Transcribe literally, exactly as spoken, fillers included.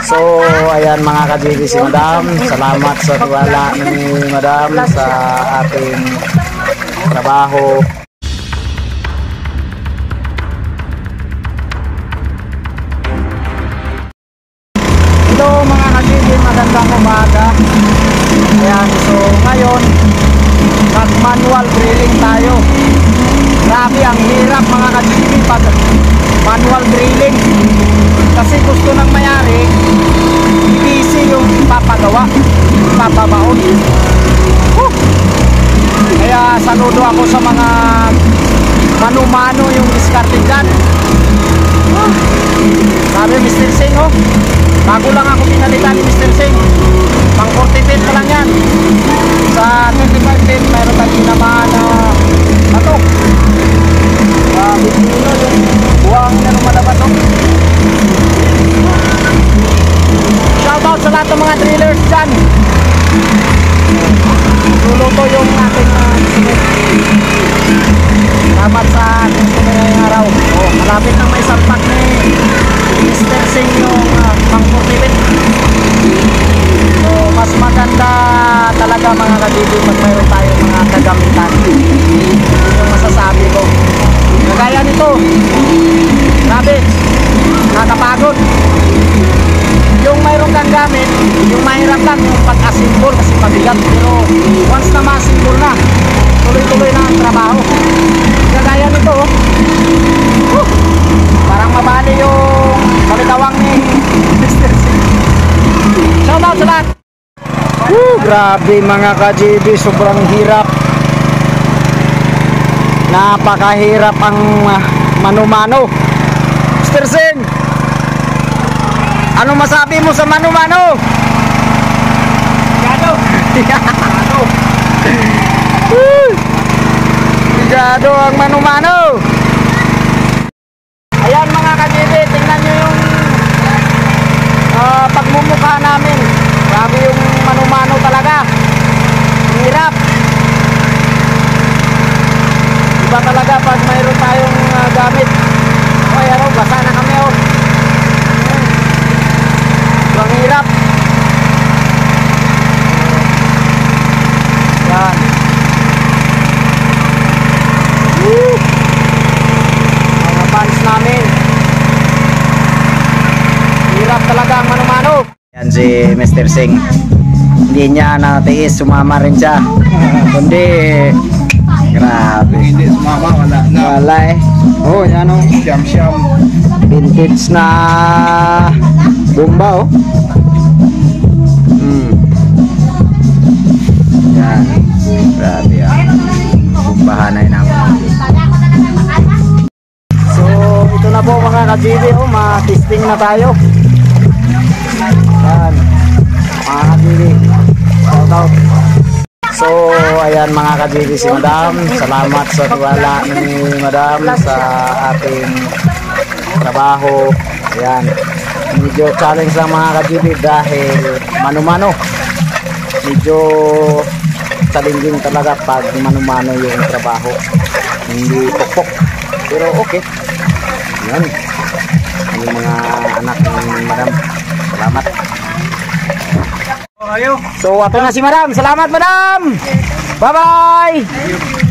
So, ayan mga ka-J B, si Madam. Salamat sa tiwala ni Madam sa ating trabaho. Ito mga ka-J B, magandang umaga. Ayan, so ngayon mag manual drilling tayo. Grabe, ang hirap mga ka-J B pag manual drilling. Kasi gusto ng mayari easy yung papagawa, papabaon. Woo! Kaya saludo ako sa mga mano-mano yung diskarte dyan. Woo! Sabi mister Singh, oh, bago lang ako pinalitan ni mister Singh, pang forty feet pa lang yan. Sa twenty-five feet mayroon tayo naman na uh, ano, uh, bitino yung buwang na lumalabas, oh. Shoutout sa lahat ng mga drillers dyan. Luluto yung ating uh, sinit. Salamat sa ating sinit ngayong araw. Oh, malapit nang may sampak ni mister Singh yung uh, pang forty feet. So mas maganda talaga mga ka-J B pag mayroon tayo mga kagamitan. Yun yung masasabi ko. Kagaya nito, grabe, nakakapagod. Yung mayroon kang gamit, yung mahirap lang yung pag-assemble kasi pabigat, pero once na ma-assemble na, tuloy-tuloy na ang trabaho. Kagaya nito, oh, parang mabali yung balitawang ni mister Singh. Shout out sa lahat! Woo, grabe mga ka-J B, sobrang hirap. Napakahirap ang mano-mano. mister Singh, ano masabi mo sa mano-mano? Gado. Gado. Gado ang mano-mano. Ayan mga ka-J B, tingnan nyo yung uh, pagmumukha namin. Grabe yung mano-mano talaga. Hirap. Iba talaga pag mayroon tayong uh, gamit. O ayan o, basa na kami o. Ang hirap. Yan. Woo! Mga fans namin. Hirap talaga ang mano-mano. Yan si mister Singh. Hindi niya natiis, sumama rin siya. Kundi grabe. Hindi sumama, wala na. Wala eh. Oh, yan o. Siyam-siyam. Vintage na bomba, oh. Hmm. Yan. Grabe yan. Bombahan na yun. So, ito na po mga ka-J B, oh. Ma-testing na tayo. Yan. Mga ka-J B. Shout out. So, ayan mga ka-J B, si Madam. Salamat sa tiwala ni Madam sa ating trabaho. Ayan. Medyo challenge lang mga ka-J B dahil mano-mano. Medyo challenging talaga pag mano-mano yung trabaho. Hindi pokpok. Pero okay. Ayan. Yung mga anak ng Madam. Salamat. So, ato na si Madam. Salamat Madam. Bye-bye.